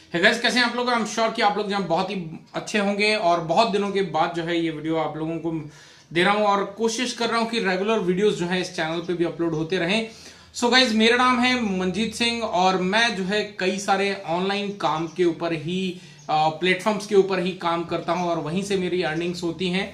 है गाइस, कैसे हैं आप लोग। आई एम श्योर कि आप लोग जहाँ बहुत ही अच्छे होंगे और बहुत दिनों के बाद जो है ये वीडियो आप लोगों को दे रहा हूं और कोशिश कर रहा हूं कि रेगुलर वीडियोस जो है इस चैनल पे भी अपलोड होते रहें। सो गाइस, मेरा नाम है मंजीत सिंह और मैं जो है कई सारे ऑनलाइन काम के ऊपर ही प्लेटफॉर्म्स के ऊपर ही काम करता हूं और वहीं से मेरी अर्निंग्स होती हैं।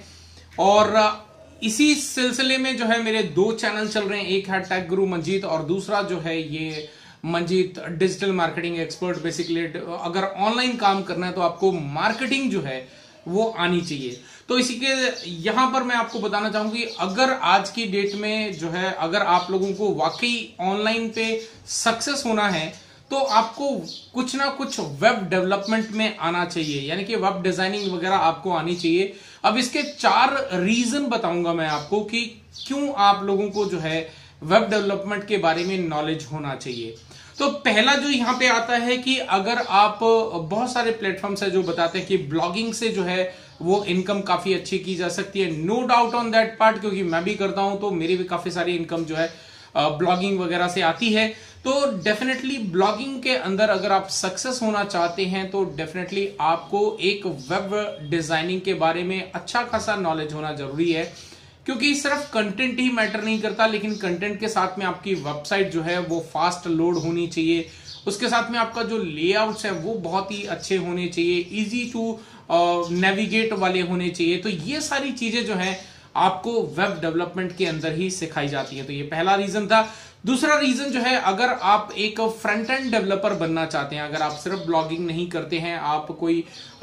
और इसी सिलसिले में जो है मेरे दो चैनल चल रहे हैं, एक है टेक गुरु मंजीत और दूसरा जो है ये Manjeet digital marketing expert. Basically अगर ऑनलाइन काम करना है तो आपको मार्केटिंग जो है वो आनी चाहिए। तो इसी के यहां पर मैं आपको बताना चाहूंगी, अगर आज की डेट में जो है अगर आप लोगों को वाकई ऑनलाइन पे सक्सेस होना है तो आपको कुछ ना कुछ वेब डेवलपमेंट में आना चाहिए, यानी कि वेब डिजाइनिंग वगैरह आपको आनी चाहिए। अब इसके 4 रीजन बताऊंगा मैं आपको कि क्यों आप लोगों को जो है वेब डेवलपमेंट के बारे में नॉलेज होना चाहिए। तो पहला जो यहां पे आता है कि अगर आप बहुत सारे प्लेटफॉर्म्स है जो बताते हैं कि ब्लॉगिंग से जो है वो इनकम काफी अच्छी की जा सकती है। No doubt on that part, क्योंकि मैं भी करता हूं तो मेरी भी काफी सारी इनकम जो है ब्लॉगिंग वगैरह से आती है। तो डेफिनेटली ब्लॉगिंग के अंदर अगर आप सक्सेस होना चाहते हैं तो डेफिनेटली आपको एक वेब डिजाइनिंग के बारे में अच्छा खासा नॉलेज होना जरूरी है, क्योंकि सिर्फ कंटेंट ही मैटर नहीं करता, लेकिन कंटेंट के साथ में आपकी वेबसाइट जो है वो फास्ट लोड होनी चाहिए। उसके साथ में आपका जो लेआउट्स है वो बहुत ही अच्छे होने चाहिए, इजी टू नेविगेट वाले होने चाहिए। तो ये सारी चीजें जो है आपको वेब डेवलपमेंट के अंदर ही सिखाई जाती है। तो ये पहला रीजन था। दूसरा रीजन जो है, अगर आप एक फ्रंट एंड डेवलपर बनना चाहते हैं, अगर आप सिर्फ ब्लॉगिंग नहीं करते हैं, आप कोई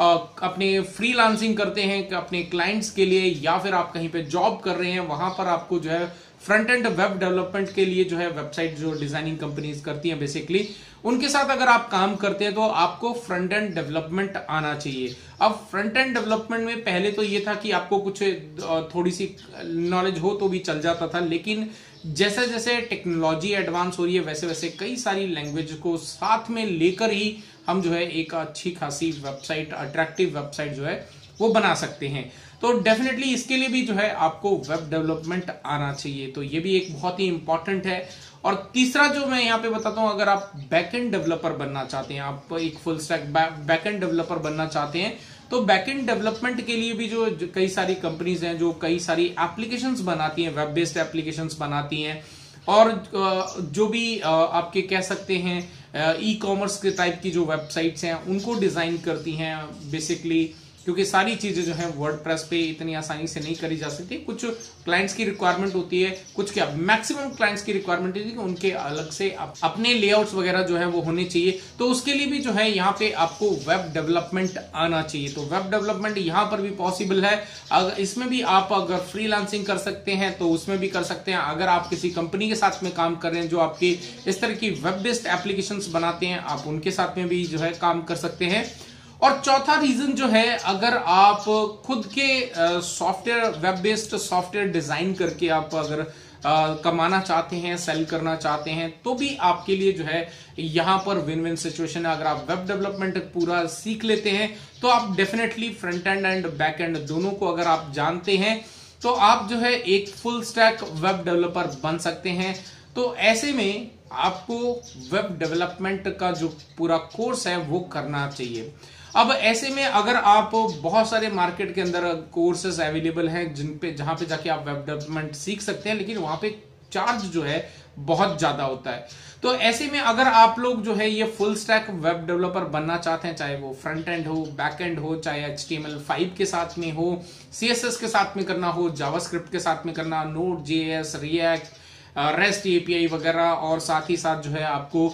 अपने फ्रीलांसिंग करते हैं अपने क्लाइंट्स के लिए, या फिर आप कहीं पे जॉब कर रहे हैं, वहां पर आपको जो है फ्रंट एंड वेब डेवलपमेंट के लिए जो है वेबसाइट जो डिजाइनिंग कंपनीज करती हैं बेसिकली, उनके साथ अगर आप काम करते हैं तो आपको फ्रंट एंड डेवलपमेंट आना चाहिए। अब फ्रंट एंड डेवलपमेंट में पहले तो ये था कि आपको कुछ थोड़ी सी नॉलेज हो तो भी चल जाता था, लेकिन जैसे जैसे टेक्नोलॉजी एडवांस हो रही है वैसे वैसे कई सारी लैंग्वेज को साथ में लेकर ही हम जो है एक अच्छी खासी वेबसाइट, अट्रैक्टिव वेबसाइट जो है वो बना सकते हैं। तो डेफिनेटली इसके लिए भी जो है आपको वेब डेवलपमेंट आना चाहिए। तो ये भी एक बहुत ही इंपॉर्टेंट है। और तीसरा जो मैं यहाँ पे बताता हूं, अगर आप बैकएंड डेवलपर बनना चाहते हैं, आप एक फुल स्टैक बैकएंड डेवलपर बनना चाहते हैं, तो बैकएंड डेवलपमेंट के लिए भी जो कई सारी कंपनीज हैं जो कई सारी एप्लीकेशंस बनाती हैं, वेब बेस्ड एप्लीकेशंस बनाती हैं, और जो भी आपके कह सकते हैं ई कॉमर्स के टाइप की जो वेबसाइट्स हैं उनको डिजाइन करती हैं बेसिकली, क्योंकि सारी चीजें जो है वर्डप्रेस पे इतनी आसानी से नहीं करी जा सकती। कुछ क्लाइंट्स की रिक्वायरमेंट होती है, कुछ क्या मैक्सिमम क्लाइंट्स की रिक्वायरमेंट होती है कि उनके अलग से अपने लेआउट्स वगैरह जो है वो होने चाहिए। तो उसके लिए भी जो है यहाँ पे आपको वेब डेवलपमेंट आना चाहिए। तो वेब डेवलपमेंट यहाँ पर भी पॉसिबल है। अगर इसमें भी आप अगर फ्रीलांसिंग कर सकते हैं तो उसमें भी कर सकते हैं। अगर आप किसी कंपनी के साथ में काम कर रहे हैं जो आपकी इस तरह की वेब बेस्ड एप्लीकेशंस बनाते हैं, आप उनके साथ में भी जो है काम कर सकते हैं। और चौथा रीजन जो है, अगर आप खुद के software, web based software design करके आप अगर कमाना चाहते हैं, सेल करना चाहते हैं, तो भी आपके लिए जो है यहां पर विन विन सिचुएशन है। अगर आप वेब डेवलपमेंट पूरा सीख लेते हैं तो आप definitely front end and back end दोनों को अगर आप जानते हैं तो आप जो है एक फुल स्टैक वेब डेवलपर बन सकते हैं। तो ऐसे में आपको वेब डेवलपमेंट का जो पूरा कोर्स है वो करना चाहिए। अब ऐसे में अगर आप बहुत सारे मार्केट के अंदर कोर्सेज अवेलेबल हैं जहां पे जाके आप वेब डेवलपमेंट सीख सकते हैं, लेकिन वहां पे चार्ज जो है बहुत ज्यादा होता है। तो ऐसे में अगर आप लोग जो है ये फुल स्टैक वेब डेवलपर बनना चाहते हैं, चाहे वो फ्रंट एंड हो, बैक एंड हो, चाहे HTML5 के साथ में हो, CSS के साथ में करना हो, जावास्क्रिप्ट के साथ में करना, Node.js, React, रेस्ट API वगैरह, और साथ ही साथ जो है आपको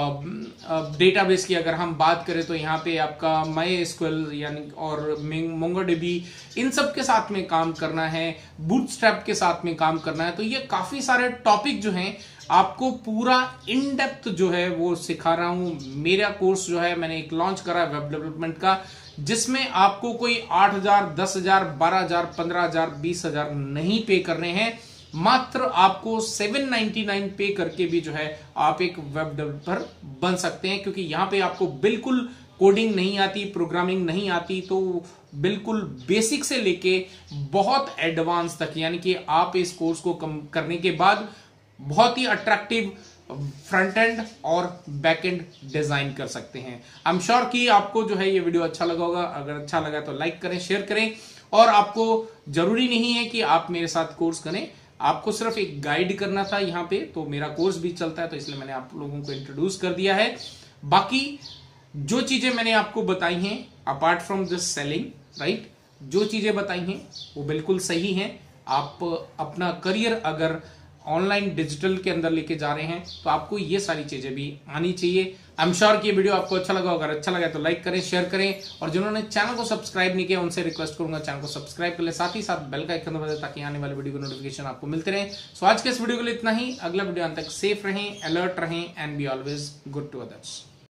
डेटाबेस की अगर हम बात करें तो यहाँ पे आपका MySQL यानी और MongoDB, इन सब के साथ में काम करना है, बूटस्ट्रैप के साथ में काम करना है। तो ये काफी सारे टॉपिक जो हैं आपको पूरा इन डेप्थ जो है वो सिखा रहा हूं। मेरा कोर्स जो है मैंने एक लॉन्च करा है वेब डेवलपमेंट का, जिसमें आपको कोई 8,000, 10,000, 12,000, 15,000, 20,000 नहीं पे करने हैं, मात्र आपको 799 पे करके भी जो है आप एक वेब डेवलपर बन सकते हैं। क्योंकि यहां पे आपको बिल्कुल कोडिंग नहीं आती, प्रोग्रामिंग नहीं आती, तो बिल्कुल बेसिक से लेके बहुत एडवांस तक, यानी कि आप इस कोर्स को करने के बाद बहुत ही अट्रैक्टिव फ्रंट एंड और बैक एंड डिजाइन कर सकते हैं। आई एम श्योर कि आपको जो है ये वीडियो अच्छा लगा होगा। अगर अच्छा लगा तो लाइक करें, शेयर करें, और आपको जरूरी नहीं है कि आप मेरे साथ कोर्स करें, आपको सिर्फ एक गाइड करना था यहाँ पे, तो मेरा कोर्स भी चलता है, तो इसलिए मैंने आप लोगों को इंट्रोड्यूस कर दिया है। बाकी जो चीजें मैंने आपको बताई हैं apart from this selling, right, जो चीजें बताई हैं वो बिल्कुल सही हैं। आप अपना करियर अगर ऑनलाइन डिजिटल के अंदर लेके जा रहे हैं तो आपको ये सारी चीजें भी आनी चाहिए। आई एम श्योर कि ये वीडियो आपको अच्छा लगा। अगर अच्छा लगा तो लाइक करें, शेयर करें, और जिन्होंने चैनल को सब्सक्राइब नहीं किया उनसे रिक्वेस्ट करूंगा चैनल को सब्सक्राइब कर ले, साथ ही साथ बेल का आइकन दबा दें ताकि आने वाले वीडियो को नोटिफिकेशन आपको मिलते रहे। सो आज के इस वीडियो के लिए इतना ही। अगला वीडियो अंत तक सेफ रहें, अलर्ट रहें, and be always good to others.